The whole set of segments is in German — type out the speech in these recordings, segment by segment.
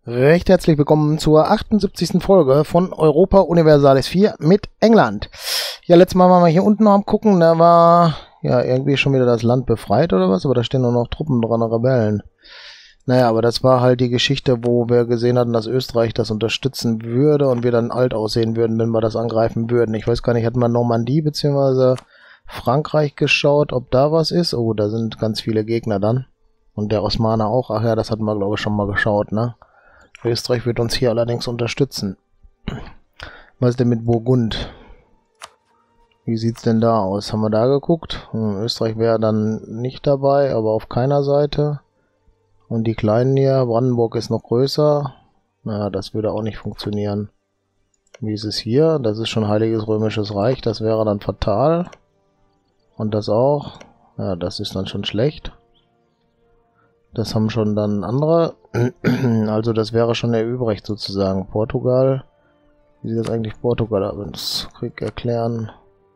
Recht herzlich willkommen zur 78. Folge von Europa Universalis 4 mit England. Ja, letztes Mal waren wir hier unten noch am gucken, da war ja irgendwie schon wieder das Land befreit oder was, aber da stehen nur noch Truppen dran, Rebellen. Naja, aber das war halt die Geschichte, wo wir gesehen hatten, dass Österreich das unterstützen würde und wir dann alt aussehen würden, wenn wir das angreifen würden. Ich weiß gar nicht, hatten wir Normandie bzw. Frankreich geschaut, ob da was ist? Oh, da sind ganz viele Gegner dann. Und der Osmaner auch. Ach ja, das hatten wir, glaube ich, schon mal geschaut, ne? Österreich wird uns hier allerdings unterstützen. Was ist denn mit Burgund? Wie sieht's denn da aus? Haben wir da geguckt? Österreich wäre dann nicht dabei, aber auf keiner Seite. Und die Kleinen hier, Brandenburg ist noch größer. Naja, das würde auch nicht funktionieren. Wie ist es hier? Das ist schon Heiliges Römisches Reich, das wäre dann fatal. Und das auch. Ja, das ist dann schon schlecht. Das haben schon dann andere. Also das wäre schon erübrigt sozusagen. Portugal. Wie sieht das eigentlich Portugal aus? Krieg erklären.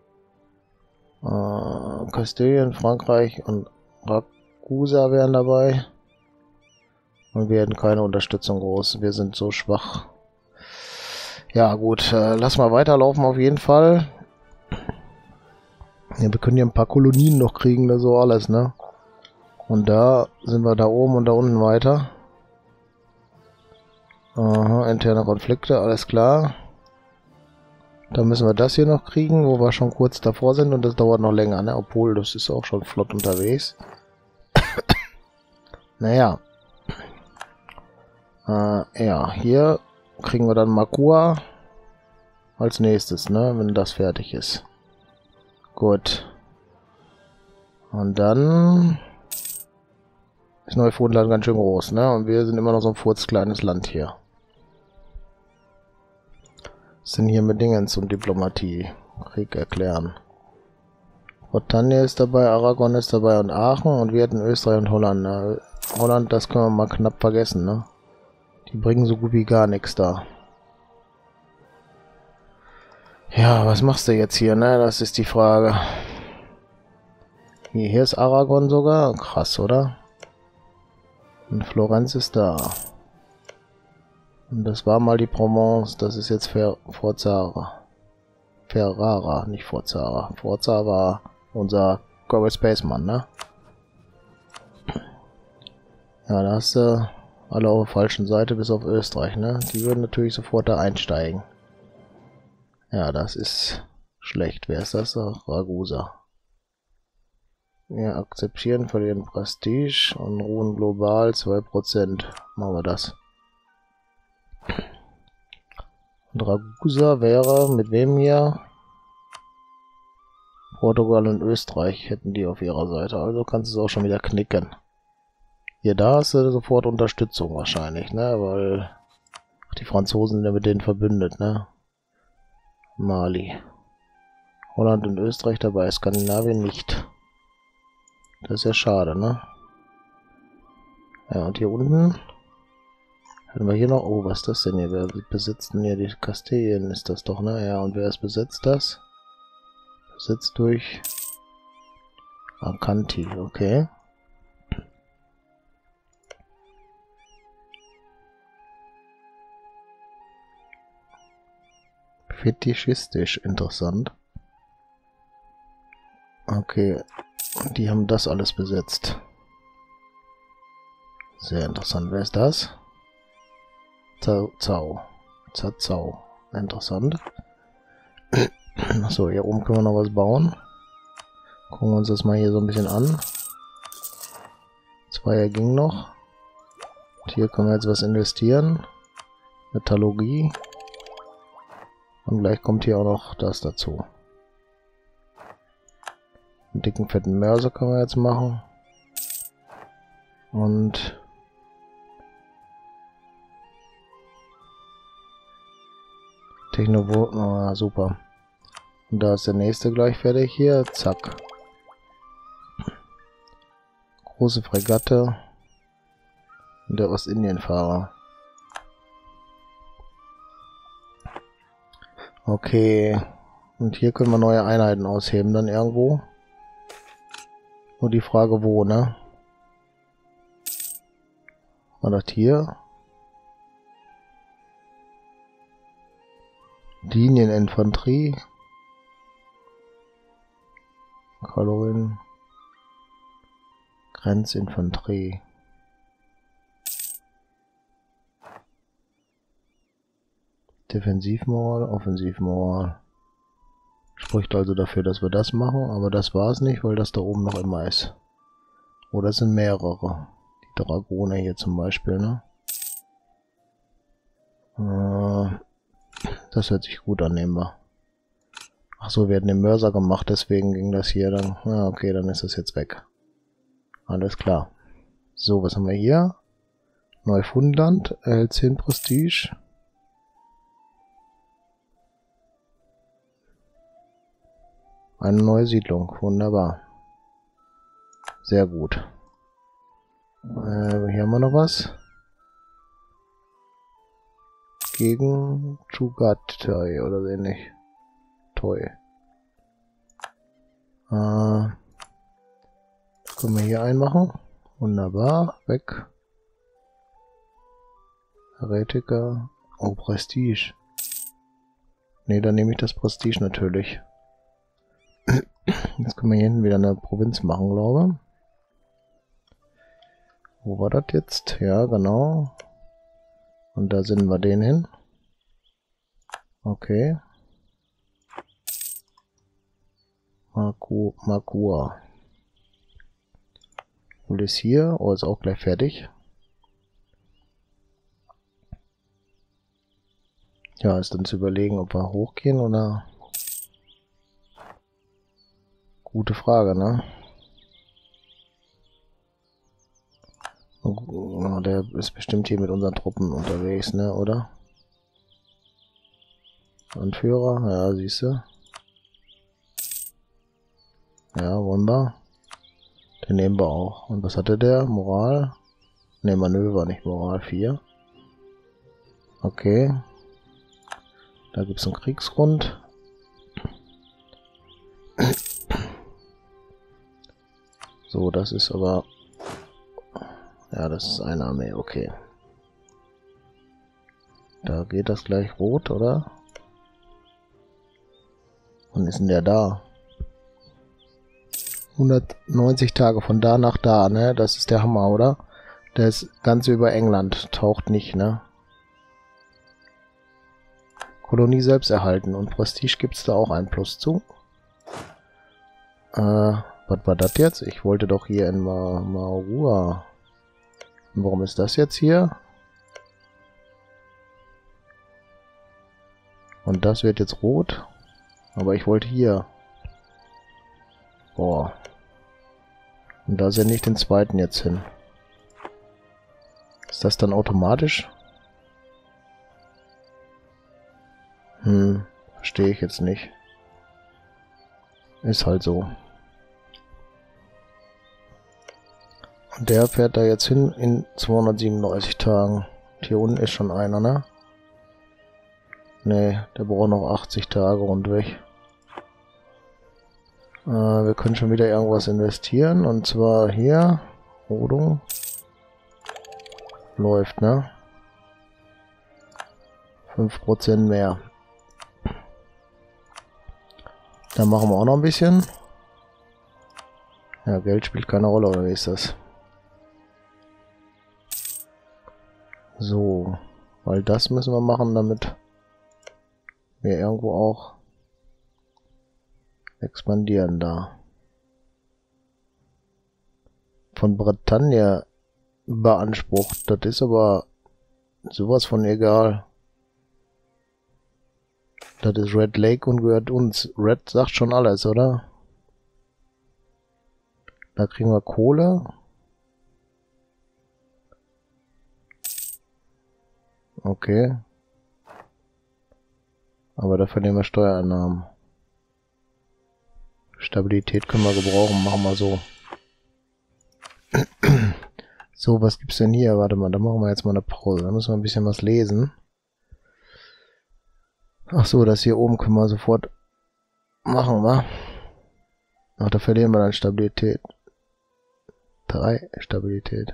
Kastilien, Frankreich und Ragusa wären dabei. Und wir hätten keine Unterstützung groß. Wir sind so schwach. Ja gut, lass mal weiterlaufen auf jeden Fall. Ja, wir können hier ein paar Kolonien noch kriegen, das so alles, ne? Und da sind wir da oben und da unten weiter. Aha, interne Konflikte, alles klar. Dann müssen wir das hier noch kriegen, wo wir schon kurz davor sind und das dauert noch länger, ne? Obwohl, das ist auch schon flott unterwegs. Naja. Ja, hier kriegen wir dann Makua als nächstes, ne? Wenn das fertig ist. Gut. Und dann ist Neufundland ganz schön groß, ne? Und wir sind immer noch so ein furzkleines Land hier. Was sind hier mit Dingens und Diplomatie? Krieg erklären. Bretagne ist dabei, Aragon ist dabei und Aachen und wir hätten Österreich und Holland. Ne? Holland, das können wir mal knapp vergessen, ne? Die bringen so gut wie gar nichts da. Ja, was machst du jetzt hier, ne? Das ist die Frage. Hier ist Aragon sogar. Krass, oder? Und Florenz ist da. Und das war mal die Provence. Das ist jetzt Forzara. Ferrara, nicht Forzara. Forza war unser Gorbel Spaceman, ne? Ja, da hast du alle auf der falschen Seite, bis auf Österreich, ne? Die würden natürlich sofort da einsteigen. Ja, das ist schlecht. Wer ist das? Ragusa. Ja, akzeptieren, verlieren Prestige und ruhen global 2%. Machen wir das. Und Ragusa wäre mit wem hier? Portugal und Österreich hätten die auf ihrer Seite. Also kannst du es auch schon wieder knicken. Hier, da hast du sofort Unterstützung wahrscheinlich, ne? Weil die Franzosen sind ja mit denen verbündet, ne? Mali. Holland und Österreich dabei, Skandinavien nicht. Das ist ja schade, ne? Ja, und hier unten hatten wir hier noch... Oh, was ist das denn hier? Wer besitzt denn hier die Kastilien? Ist das doch, ne? Ja, und wer ist besitzt das? Besitzt durch Akanti, okay. Fetischistisch, interessant. Okay, die haben das alles besetzt. Sehr interessant. Wer ist das? Zau. Interessant. Achso, hier oben können wir noch was bauen. Gucken wir uns das mal hier so ein bisschen an. Zweier ging noch. Und hier können wir jetzt was investieren. Metallurgie. Und gleich kommt hier auch noch das dazu. Einen dicken, fetten Mörser können wir jetzt machen. Und Technobo... Oh, super. Und da ist der nächste gleich fertig hier. Zack. Große Fregatte. Und der Ostindien-Fahrer. Okay. Und hier können wir neue Einheiten ausheben dann irgendwo. Nur die Frage wo, ne? War das hier? Linieninfanterie. Kalorien. Grenzinfanterie. Defensivmoral, Offensivmoral. Spricht also dafür, dass wir das machen, aber das war es nicht, weil das da oben noch immer ist. Oder es sind mehrere. Die Dragoner hier zum Beispiel, ne? Das hört sich gut an, nehmen wir. Ach so, wir hatten den Mörser gemacht, deswegen ging das hier dann. Ja, okay, dann ist das jetzt weg. Alles klar. So, was haben wir hier? Neufundland, erhält 10 Prestige. Eine neue Siedlung, wunderbar. Sehr gut. Hier haben wir noch was. Gegen Chugatai oder so ähnlich. Toll. Können wir hier einmachen. Wunderbar, weg. Heretiker. Oh, Prestige. Ne, dann nehme ich das Prestige natürlich. Jetzt können wir hier hinten wieder eine Provinz machen, glaube ich. Wo war das jetzt? Ja, genau. Und da senden wir den hin. Okay. Makua. Und ist hier. Oh, ist auch gleich fertig. Ja, ist dann zu überlegen, ob wir hochgehen oder... Gute Frage, ne? Oh, der ist bestimmt hier mit unseren Truppen unterwegs, ne, oder? Anführer, ja, siehst du. Ja, wollen wir. Den nehmen wir auch. Und was hatte der? Moral? Ne, Manöver, nicht Moral 4. Okay. Da gibt es einen Kriegsgrund. So, das ist aber... Ja, das ist eine Armee, okay. Da geht das gleich rot, oder? Wann ist denn der da? 190 Tage von da nach da, ne? Das ist der Hammer, oder? Der ist ganz über England, taucht nicht, ne? Kolonie selbst erhalten und Prestige gibt's da auch ein Plus zu. Was war das jetzt? Ich wollte doch hier in Maurua. Warum ist das jetzt hier? Und das wird jetzt rot. Aber ich wollte hier. Boah. Und da sende ich den zweiten jetzt hin. Ist das dann automatisch? Verstehe ich jetzt nicht. Ist halt so. Und der fährt da jetzt hin in 237 Tagen. Und hier unten ist schon einer, ne? Ne, der braucht noch 80 Tage rundweg. Wir können schon wieder irgendwas investieren. Und zwar hier. Rodung. Läuft, ne? 5% mehr. Dann machen wir auch noch ein bisschen. Ja, Geld spielt keine Rolle, oder wie ist das? So, weil das müssen wir machen, damit wir irgendwo auch expandieren da. Von Bretagne beansprucht, das ist aber sowas von egal. Das ist Red Lake und gehört uns. Red sagt schon alles, oder? Da kriegen wir Kohle. Okay. Aber da verlieren wir Steuereinnahmen. Stabilität können wir gebrauchen, machen wir so. So, was gibt's denn hier? Warte mal, da machen wir jetzt mal eine Pause. Da müssen wir ein bisschen was lesen. Ach so, das hier oben können wir sofort machen, wa? Ach, da verlieren wir dann Stabilität. 3 Stabilität.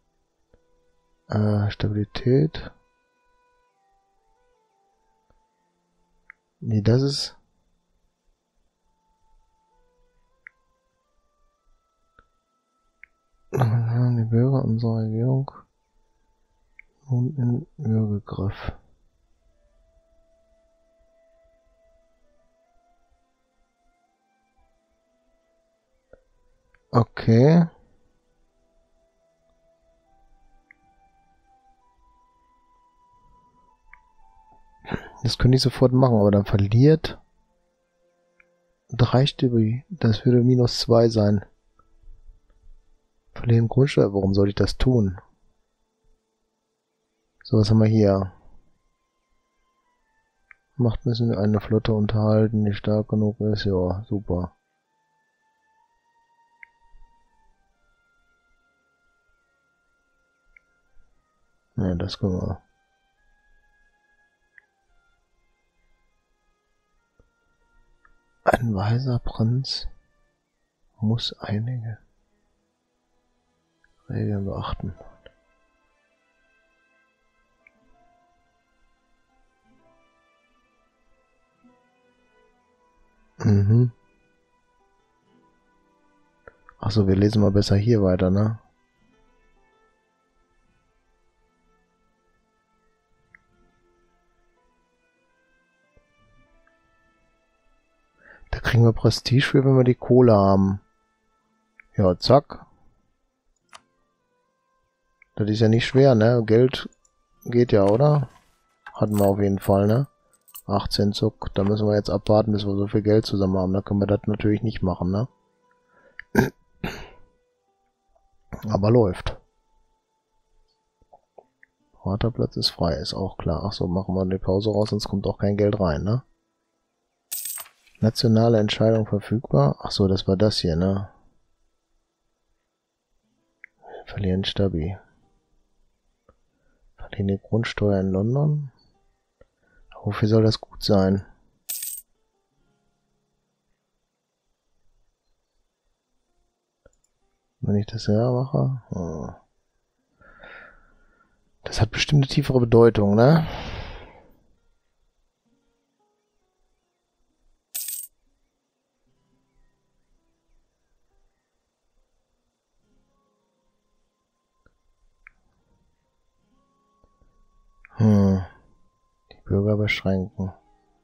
Stabilität. Nee, das ist... Die Bürger unserer Regierung nun in Würgegriff. Okay. Das könnte ich sofort machen, aber dann verliert 3 Stück. Das würde -2 sein. Verlieren Grundsteuer. Warum soll ich das tun? So, was haben wir hier? Macht müssen wir eine Flotte unterhalten, die stark genug ist. Ja, super. Ja, das können wir. Ein weiser Prinz muss einige Regeln beachten. Mhm. Achso, wir lesen mal besser hier weiter, ne? Da kriegen wir Prestige für, wenn wir die Kohle haben. Ja, zack. Das ist ja nicht schwer, ne? Geld geht ja, oder? Hatten wir auf jeden Fall, ne? 18 Zuck. Da müssen wir jetzt abwarten, bis wir so viel Geld zusammen haben. Da können wir das natürlich nicht machen, ne? Aber läuft. Vaterplatz ist frei, ist auch klar. Achso, machen wir die Pause raus, sonst kommt auch kein Geld rein, ne? Nationale Entscheidung verfügbar. Achso, das war das hier, ne? Verlieren Stabi. Verlieren die Grundsteuer in London. Wofür soll das gut sein? Wenn ich das ja mache? Oh. Das hat bestimmt eine tiefere Bedeutung, ne? Die Bürger beschränken.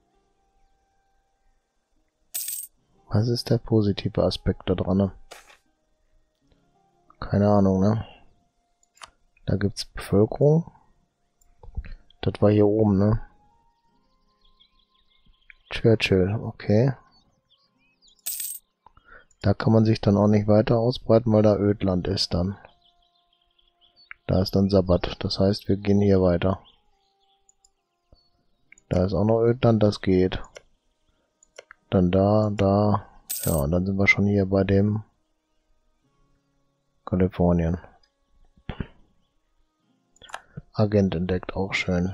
Was ist der positive Aspekt da dran? Ne? Keine Ahnung, ne? Da gibt's Bevölkerung. Das war hier oben, ne? Churchill, okay. Da kann man sich dann auch nicht weiter ausbreiten, weil da Ödland ist dann. Da ist dann Sabbat. Das heißt, wir gehen hier weiter. Da ist auch noch Ödland, das geht. Dann da, da. Ja, und dann sind wir schon hier bei dem Kalifornien. Agent entdeckt, auch schön.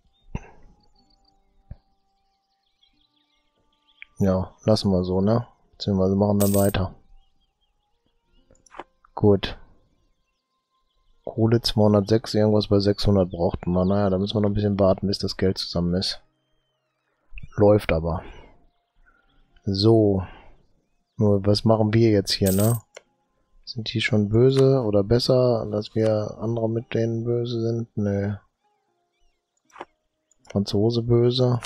Ja, lassen wir so, ne? Beziehungsweise machen dann weiter. Gut. Kohle 206, irgendwas bei 600 brauchten wir. Naja, da müssen wir noch ein bisschen warten, bis das Geld zusammen ist. Läuft aber. So. Nur, was machen wir jetzt hier, ne? Sind die schon böse oder besser, dass wir andere mit denen böse sind? Nö. Franzose böse.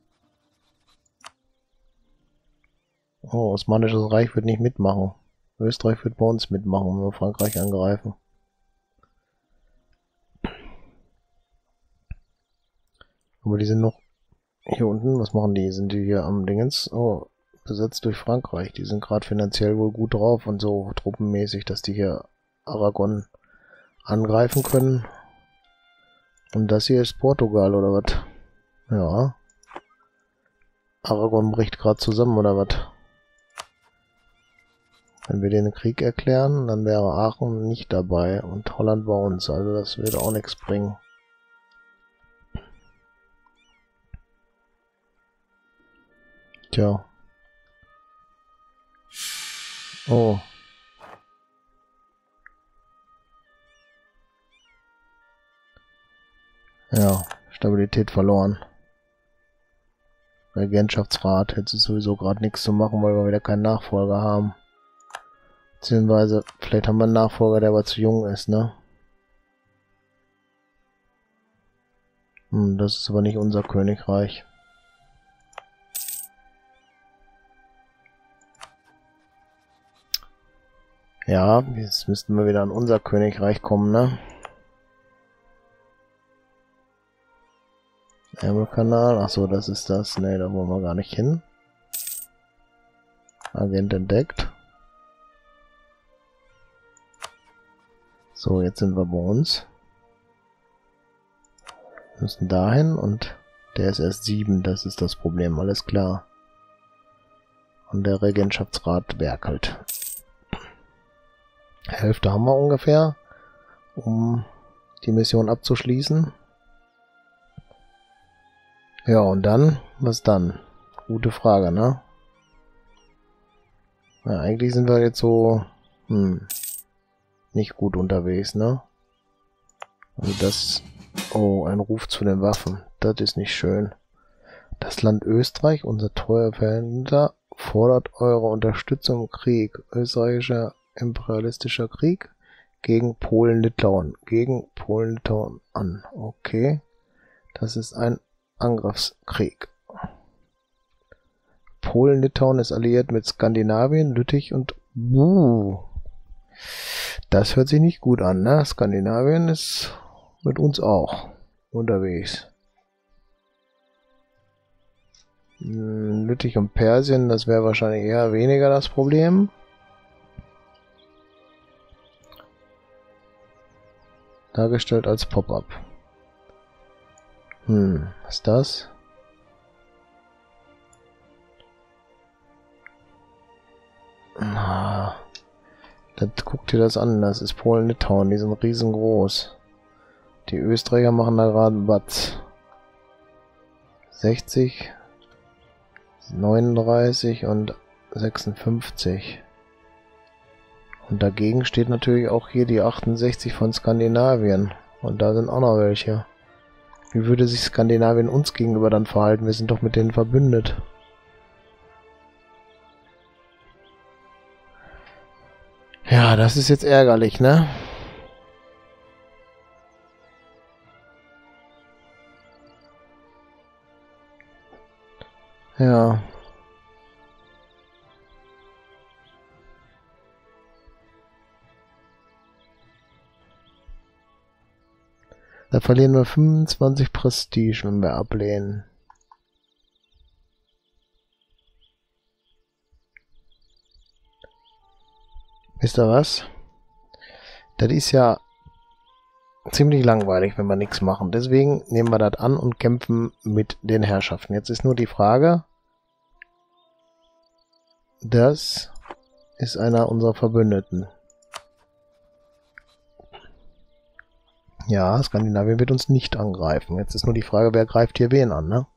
Oh, Osmanisches Reich wird nicht mitmachen. Österreich wird bei uns mitmachen, wenn wir Frankreich angreifen. Aber die sind noch hier unten. Was machen die? Sind die hier am Dingens? Oh, besetzt durch Frankreich. Die sind gerade finanziell wohl gut drauf und so truppenmäßig, dass die hier Aragon angreifen können. Und das hier ist Portugal, oder was? Ja. Aragon bricht gerade zusammen, oder was? Wenn wir den Krieg erklären, dann wäre Aachen nicht dabei und Holland bei uns. Also das würde auch nichts bringen. Tja. Oh. Ja, Stabilität verloren. Regentschaftsrat. Jetzt ist sowieso gerade nichts zu machen, weil wir wieder keinen Nachfolger haben. Beziehungsweise, vielleicht haben wir einen Nachfolger, der aber zu jung ist, ne? Das ist aber nicht unser Königreich. Ja, jetzt müssten wir wieder an unser Königreich kommen, ne? Ärmelkanal, achso, das ist das. Ne, da wollen wir gar nicht hin. Agent entdeckt. So, jetzt sind wir bei uns. Wir müssen dahin und der ist erst 7, das ist das Problem, alles klar. Und der Regentschaftsrat werkelt. Hälfte haben wir ungefähr, um die Mission abzuschließen. Ja, und dann? Was dann? Gute Frage, ne? Ja, eigentlich sind wir jetzt so nicht gut unterwegs, ne? Also das... Oh, ein Ruf zu den Waffen. Das ist nicht schön. Das Land Österreich, unser treuer Verhälter, fordert eure Unterstützung im Krieg. Österreichischer imperialistischer Krieg gegen Polen-Litauen. Gegen Polen-Litauen an. Okay. Das ist ein Angriffskrieg. Polen-Litauen ist alliiert mit Skandinavien, Lüttich und... Das hört sich nicht gut an, ne? Skandinavien ist mit uns auch unterwegs. Lüttich und Persien, das wäre wahrscheinlich eher weniger das Problem. Dargestellt als Pop-up. Was ist das? Guck dir das an, das ist Polen-Litauen, die sind riesengroß. Die Österreicher machen da gerade einen Batz. 60, 39 und 56. Und dagegen steht natürlich auch hier die 68 von Skandinavien. Und da sind auch noch welche. Wie würde sich Skandinavien uns gegenüber dann verhalten? Wir sind doch mit denen verbündet. Ja, das ist jetzt ärgerlich, ne? Ja. Da verlieren wir 25 Prestige, wenn wir ablehnen. Wisst ihr was? Das ist ja ziemlich langweilig, wenn wir nichts machen. Deswegen nehmen wir das an und kämpfen mit den Herrschaften. Jetzt ist nur die Frage, das ist einer unserer Verbündeten. Ja, Skandinavien wird uns nicht angreifen. Jetzt ist nur die Frage, wer greift hier wen an, ne?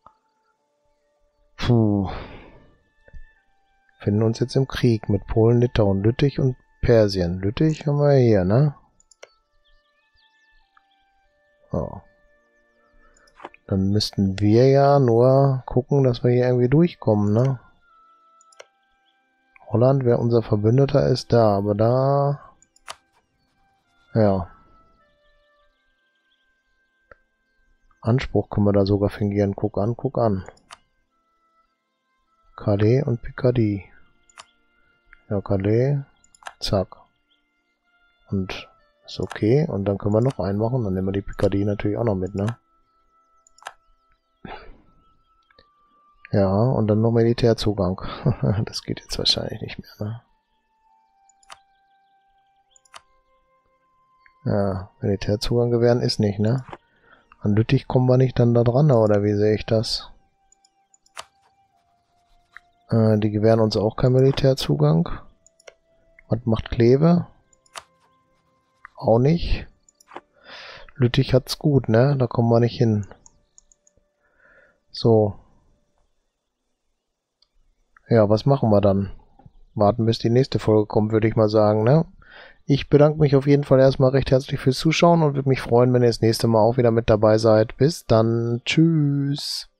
Puh. Finden uns jetzt im Krieg mit Polen, Litauen, Lüttich und Persien. Lüttich haben wir hier, ne? Oh. Dann müssten wir ja nur gucken, dass wir hier irgendwie durchkommen, ne? Holland, wer unser Verbündeter ist, da, aber da... Ja. Anspruch können wir da sogar fingieren. Guck an, guck an. Calais und Picardie. Ja, Calais. Zack. Und ist okay. Und dann können wir noch einen machen. Dann nehmen wir die Picardie natürlich auch noch mit, ne? Ja, und dann noch Militärzugang. Das geht jetzt wahrscheinlich nicht mehr, ne? Ja, Militärzugang gewähren ist nicht, ne? An Lüttich kommen wir nicht dann da dran, oder wie sehe ich das? Die gewähren uns auch keinen Militärzugang. Was macht Kleve? Auch nicht. Lüttich hat's gut, ne? Da kommen wir nicht hin. So. Ja, was machen wir dann? Warten, bis die nächste Folge kommt, würde ich mal sagen, ne? Ich bedanke mich auf jeden Fall erstmal recht herzlich fürs Zuschauen und würde mich freuen, wenn ihr das nächste Mal auch wieder mit dabei seid. Bis dann. Tschüss.